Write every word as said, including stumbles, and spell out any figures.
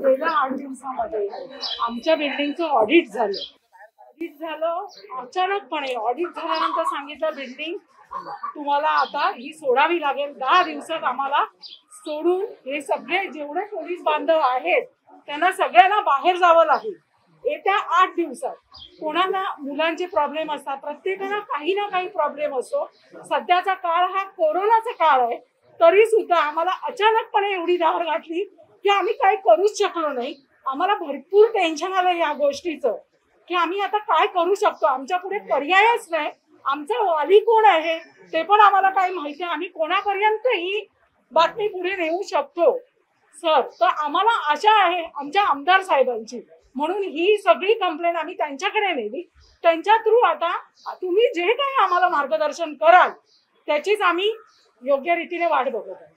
गेल्या आठ दिवसामध्ये आमच्या बिल्डिंगचं ऑडिट झालं. ऑडिट झालं अचानकपणे. ऑडिट झाल्यानंतर सांगितलं बिल्डिंग तुम्हाला आता ही सोडावी लागेल. दहा दिवसात आम्हाला सोडून हे सगळे जेवढे पोलीस बांधव आहेत त्यांना सगळ्यांना बाहेर जावं लागेल. येत्या आठ दिवसात कोणाला मुलांचे प्रॉब्लेम असतात, प्रत्येकाला काही ना काही प्रॉब्लेम असतो. सध्याचा काळ हा कोरोनाचा काळ आहे, तरी सुद्धा आम्हाला अचानकपणे एवढी धार घातली की आम्ही काही करूच शकलो नाही. आम्हाला भरपूर टेन्शन आलं या गोष्टीचं की आम्ही आता काय करू शकतो. आमच्या पुढे पर्यायच नाही. आमचा वाली कोण आहे ते पण आम्हाला काही माहिती आहे. आम्ही कोणापर्यंत ही बातमी पुढे नेऊ शकतो सर. तर आम्हाला आशा आहे आमच्या आमदार साहेबांची, म्हणून ही सगळी कंप्लेंट आम्ही त्यांच्याकडे नेली. त्यांच्या थ्रू आता तुम्ही जे काही आम्हाला मार्गदर्शन कराल त्याचीच आम्ही योग्य रीतीने वाट बघत आहोत.